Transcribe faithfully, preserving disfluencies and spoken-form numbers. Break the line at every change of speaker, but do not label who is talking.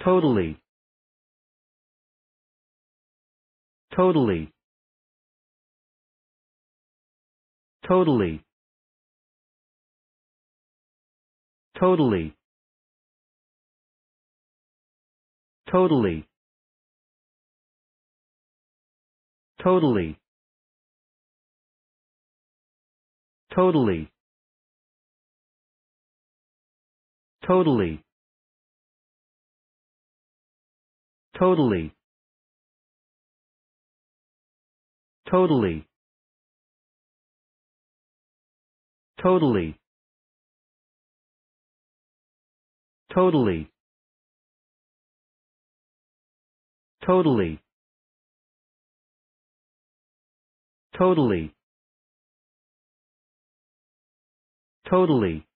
toʊtəliː, toʊtəliː, toʊtəliː, toʊtəliː, toʊtəliː, toʊtəliː, toʊtəliː, toʊtəliː, toʊtəliː, toʊtəliː, toʊtəliː, toʊtəliː, toʊtəliː, toʊtəliː, toʊtəliː,